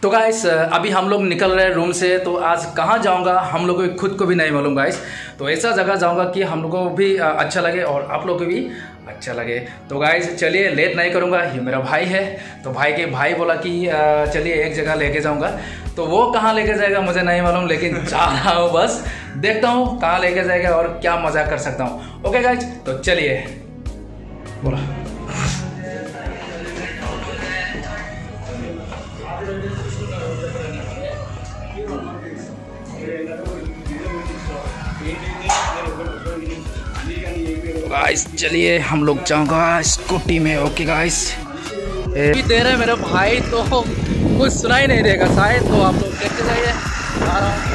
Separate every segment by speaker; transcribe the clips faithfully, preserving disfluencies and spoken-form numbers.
Speaker 1: तो गाइस अभी हम लोग निकल रहे हैं रूम से। तो आज कहाँ जाऊँगा हम लोग को खुद को भी नहीं मालूम गाइस। तो ऐसा जगह जाऊँगा कि हम लोगों को भी अच्छा लगे और आप लोग को भी अच्छा लगे। तो गाइस चलिए लेट नहीं करूँगा, ये मेरा भाई है। तो भाई के भाई बोला कि चलिए एक जगह लेके जाऊँगा। तो वो कहाँ लेके जाएगा मुझे नहीं मालूम, लेकिन जा रहा हूँ, बस देखता हूँ कहाँ लेके जाएगा और क्या मजा कर सकता हूँ। ओके गाइस तो चलिए बोला। गाइस चलिए हम लोग जाऊंगा स्कूटी में। ओके गाइस अभी दे रहे मेरा भाई तो कुछ सुनाई नहीं देगा शायद, तो आप लोग देखते जाइए। आ रहा हूँ।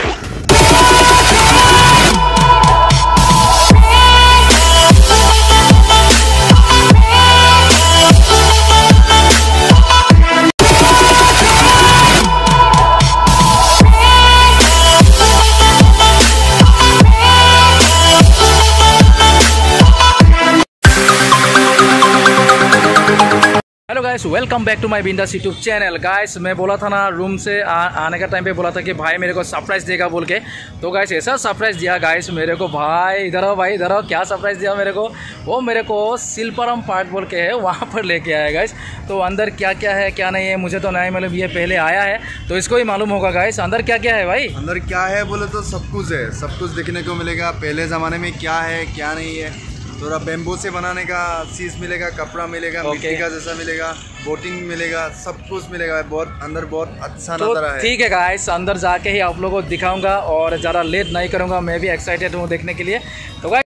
Speaker 1: Hello guys, welcome back to my बिंदास यूट्यूब चैनल। गाइस मैं बोला था ना रूम से आ, आने का टाइम पे बोला था कि भाई मेरे को सरप्राइज़ देगा बोल के। तो गाइस ऐसा सरप्राइज़ दिया गाइस मेरे को भाई। इधर आओ भाई, इधर आओ। क्या सरप्राइज़ दिया मेरे को, वो मेरे को शिल्पाराम पार्क बोल के है वहाँ पर लेके आया गाइस। तो अंदर क्या क्या है क्या नहीं है मुझे तो नहीं मालूम, ये पहले आया है तो इसको ही मालूम होगा गाइस। अंदर क्या क्या है भाई?
Speaker 2: अंदर क्या है बोले तो सब कुछ है, सब कुछ देखने को मिलेगा। पहले ज़माने में क्या है क्या नहीं है, थोड़ा बेम्बो से बनाने का चीज़ मिलेगा, कपड़ा मिलेगा,
Speaker 1: okay.
Speaker 2: मिट्टी का जैसा मिलेगा, बोटिंग मिलेगा, सब कुछ मिलेगा। बहुत अंदर बहुत अच्छा
Speaker 1: तो
Speaker 2: नज़ारा है।
Speaker 1: ठीक है गाइस, अंदर जाके ही आप लोगों को दिखाऊंगा और ज़्यादा लेट नहीं करूंगा। मैं भी एक्साइटेड हूँ देखने के लिए। तो गाइस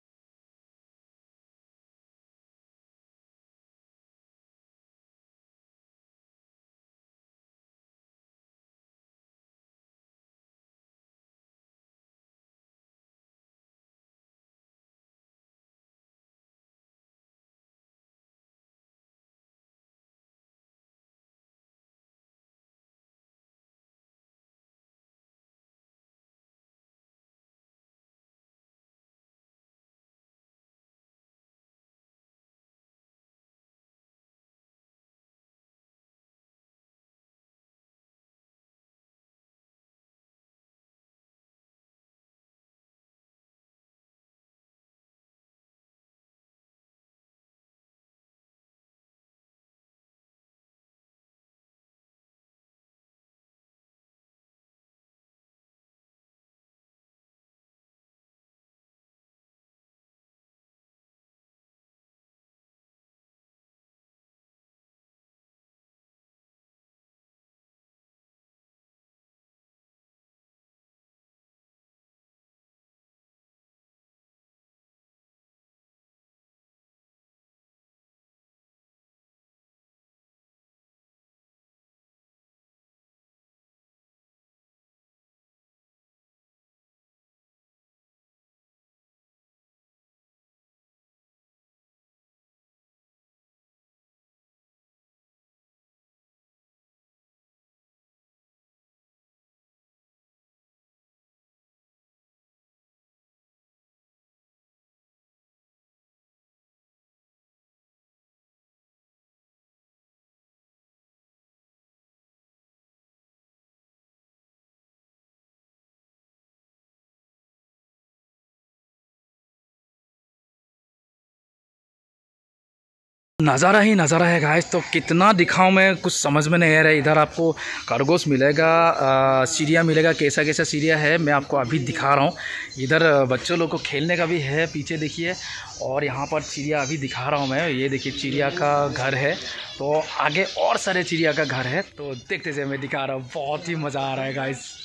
Speaker 1: नज़ारा ही नज़ारा है गाइस। तो कितना दिखाऊं मैं, कुछ समझ में नहीं आ रहा है। इधर आपको खरगोश मिलेगा, चिड़िया मिलेगा, कैसा कैसा चिड़िया है मैं आपको अभी दिखा रहा हूँ। इधर बच्चों लोग को खेलने का भी है, पीछे देखिए। और यहाँ पर चिड़िया अभी दिखा रहा हूँ मैं, ये देखिए चिड़िया का घर है। तो आगे और सारे चिड़िया का घर है, तो देखते से मैं दिखा रहा हूँ। बहुत ही मज़ा आ रहा है गाइस।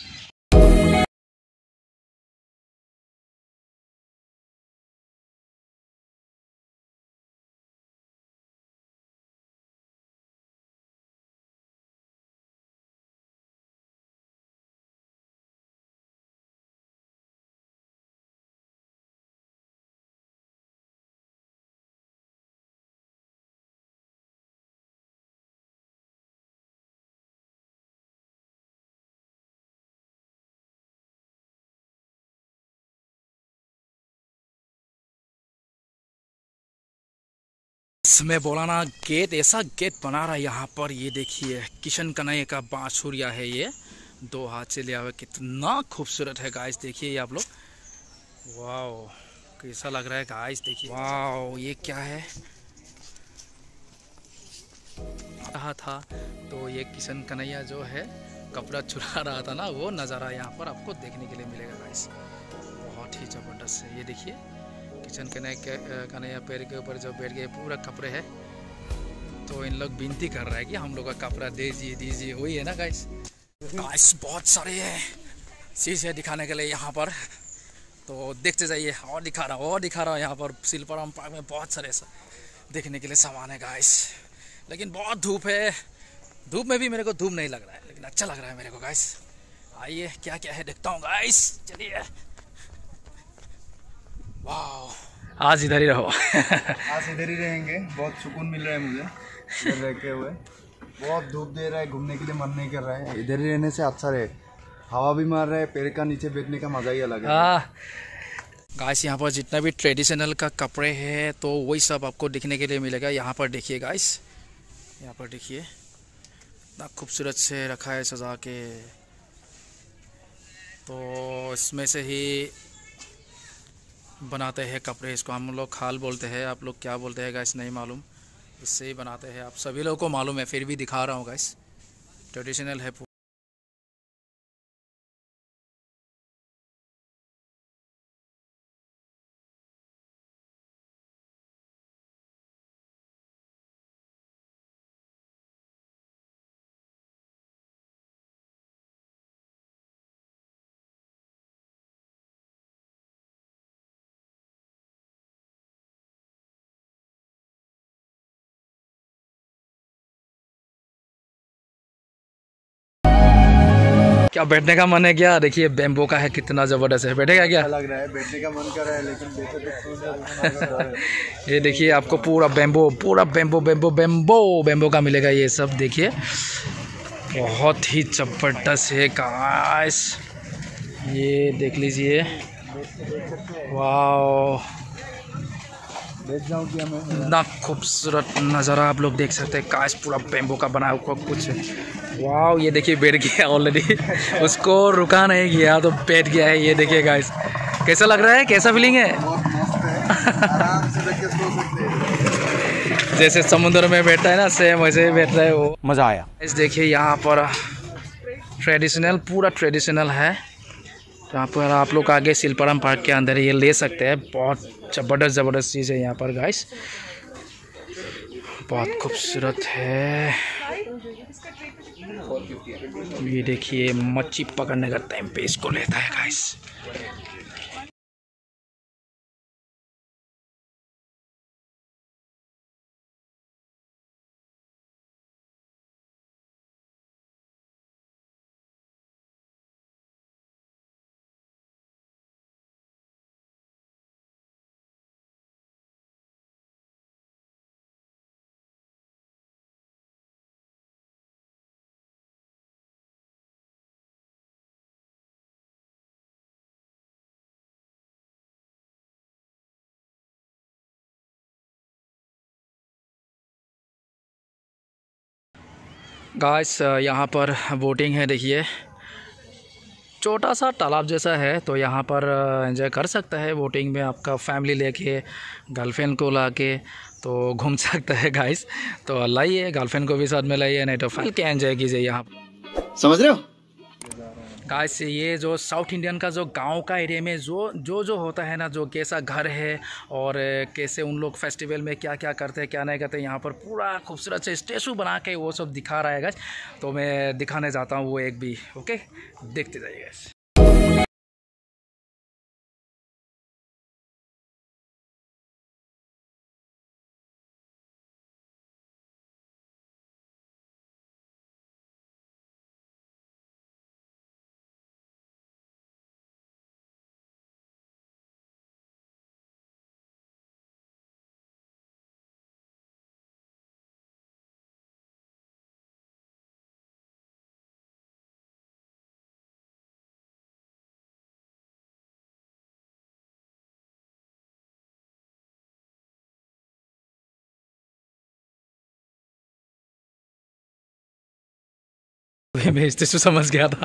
Speaker 1: गाइस मैं बोला ना, गेट ऐसा गेट बना रहा है यहाँ पर। ये देखिए किशन कन्हैया का बांसुरिया है ये, दो हाथ से लिया हुआ। कितना खूबसूरत है गाइस, देखिए आप लोग। वाओ कैसा लग रहा है गाइस, देखिए। वाओ ये क्या है, रहा था तो ये किशन कन्हैया जो है कपड़ा चुरा रहा था ना, वो नज़ारा यहाँ पर आपको देखने के लिए मिलेगा गाइस। बहुत ही ज़बरदस्त है। ये देखिए किशन कन्हैया कन्हैया पैर के ऊपर जो बैठ गए, पूरा कपड़े है। तो इन लोग विनती कर रहा है कि हम लोग का कपड़ा दीजिए दीजिए, वही है ना गाइस। गाइस बहुत सारे चीज़ है दिखाने के लिए यहाँ पर, तो देखते जाइए। और दिखा रहा हूँ और दिखा रहा हूँ यहाँ पर शिल्पाराम पार्क में बहुत सारे देखने के लिए सामान है गाइस। लेकिन बहुत धूप है, धूप में भी मेरे को धूप नहीं लग रहा है, लेकिन अच्छा लग रहा है मेरे को गाइस। आइए क्या क्या है देखता हूँ गाइस, चलिए। वाह आज इधर ही रहो।
Speaker 2: आज इधर ही रहेंगे, बहुत सुकून मिल रहा है मुझे इधर रहते हुए। बहुत धूप दे रहा है, घूमने के लिए मन नहीं कर रहा है। इधर ही रहने से अच्छा रहे, हवा भी मार रहा है, पेड़ का नीचे बैठने का मजा ही अलग है।
Speaker 1: गाइस यहाँ पर जितना भी ट्रेडिशनल का कपड़े हैं तो वही सब आपको दिखने के लिए मिलेगा यहाँ पर। देखिए गाइस, यहाँ पर देखिए इतना खूबसूरत से रखा है सजा के। तो इसमें से ही बनाते हैं कपड़े, इसको हम लोग खाल बोलते हैं, आप लोग क्या बोलते हैं गाइस नहीं मालूम। इससे ही बनाते हैं, आप सभी लोगों को मालूम है, फिर भी दिखा रहा हूँ गाइस। ट्रेडिशनल है। क्या बैठने का मन है क्या? देखिए बेम्बो का है, कितना जबरदस्त है। बैठेगा क्या?
Speaker 2: लग रहा है बैठने का मन कर रहा है, लेकिन बैठे तो
Speaker 1: ये देखिए आपको पूरा बेम्बो पूरा बेम्बो बेम्बो बेम्बो बेम्बो का मिलेगा ये सब। देखिए बहुत ही जबरदस्त है गाइस, ये देख लीजिए। वाह
Speaker 2: बैठ जाऊँ क्या मैं?
Speaker 1: इतना खूबसूरत नज़ारा आप लोग देख सकते हैं गाइस, पूरा बेम्बो का बना हुआ कुछ। वाह ये देखिए बैठ गया ऑलरेडी, उसको रुका नहीं गया तो बैठ गया है। ये देखिए गाइस कैसा लग रहा है, कैसा फीलिंग है?
Speaker 2: बहुत मस्त है, आराम से बैठ के सो सकते हैं।
Speaker 1: जैसे समुद्र में बैठा है ना, सेम वैसे ही बैठ रहा है वो, मज़ा आया। इस देखिए यहाँ पर ट्रेडिशनल, पूरा ट्रेडिशनल है। यहाँ पर आप लोग आगे शिल्पाराम पार्क के अंदर ये ले सकते हैं। बहुत ज़बरदस्त ज़बरदस्त चीज़ है यहाँ पर गाइस, बहुत खूबसूरत है। ये देखिए मच्छी पकड़ने का टाइम पे इसको लेता है गाइस। गाइस यहाँ पर बोटिंग है, देखिए छोटा सा तालाब जैसा है, तो यहाँ पर एंजॉय कर सकता है बोटिंग में। आपका फैमिली लेके गर्लफ्रेंड को लाके तो घूम सकता है गाइस। तो लाइए गर्लफ्रेंड को भी साथ में लाइए, नहीं तो फैमिली के एंजॉय कीजिए यहाँ।
Speaker 2: समझ रहे हो
Speaker 1: गाइस ये जो साउथ इंडियन का जो गांव का एरिया में जो जो जो होता है ना, जो कैसा घर है और कैसे उन लोग फेस्टिवल में क्या क्या करते हैं क्या नहीं करते, यहाँ पर पूरा खूबसूरत से स्टेचू बना के वो सब दिखा रहा है गाइस। तो मैं दिखाने जाता हूँ वो एक भी, ओके देखते जाइए गाइस। भेजते तो समझ गया था।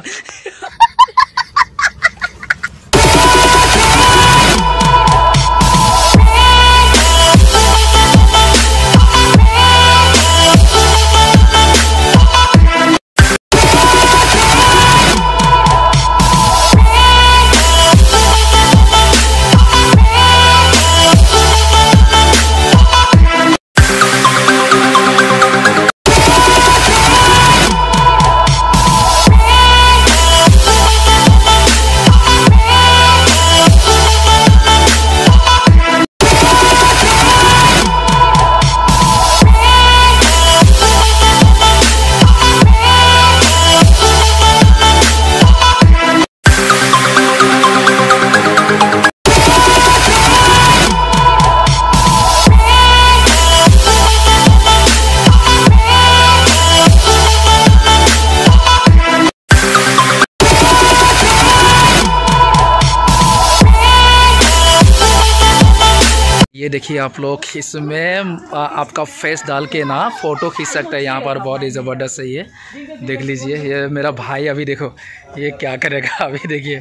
Speaker 1: ये देखिए आप लोग, इसमें आपका फेस डाल के ना फ़ोटो खींच सकते हैं यहाँ पर। बहुत ही ज़बरदस्त है ये, देख लीजिए। ये मेरा भाई अभी देखो ये क्या करेगा, अभी देखिए।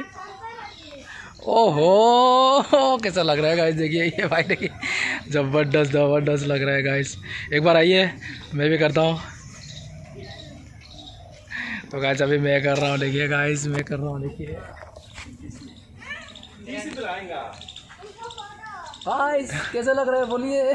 Speaker 1: ओहो कैसा लग रहा है गाइस, देखिए ये भाई देखिए, ज़बरदस्त ज़बरदस्त लग रहा है गाइस। एक बार आइए मैं भी करता हूँ। तो गाइस अभी मैं कर रहा हूँ, देखिए गाइस मैं कर रहा हूँ, देखिए गाइस कैसा लग रहा है बोलिए।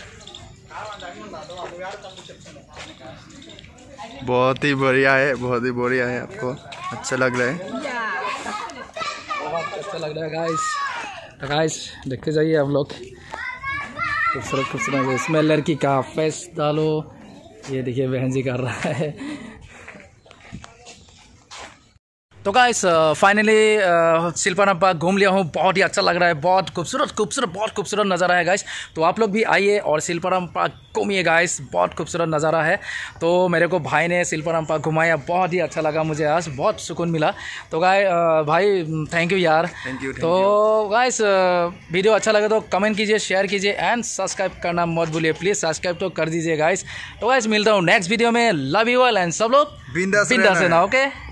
Speaker 2: बहुत ही बढ़िया है, बहुत ही बढ़िया है। आपको अच्छा लग रहा है?
Speaker 1: बहुत अच्छा लग रहा है गाइस। तो गाइस देखते जाइए आप लोग, खूबसूरत खूबसूरत। इसमें लड़की का फेस डालो, ये देखिए बहन जी कर रहा है। तो गाइस फाइनली शिल्पाराम पार्क घूम लिया हूँ, बहुत ही अच्छा लग रहा है। बहुत खूबसूरत खूबसूरत बहुत खूबसूरत नज़ारा है गाइस। तो आप लोग भी आइए और शिल्पाराम पार्क घूमिए गाइस, बहुत खूबसूरत नज़ारा है। तो मेरे को भाई ने शिल्पाराम पार्क घुमाया, बहुत ही अच्छा लगा मुझे, आज बहुत सुकून मिला। तो गाय भाई थैंक यू यार,
Speaker 2: थैंक यू।
Speaker 1: तो गाइस वीडियो अच्छा लगे तो कमेंट कीजिए, शेयर कीजिए एंड सब्सक्राइब करना मत भूलिए, प्लीज़ सब्सक्राइब तो कर दीजिए गाइस। तो गाइस मिलता हूँ नेक्स्ट वीडियो में, लव यू ऑल एंड सब लोग
Speaker 2: बिंदास
Speaker 1: बिंदास रहना, ओके।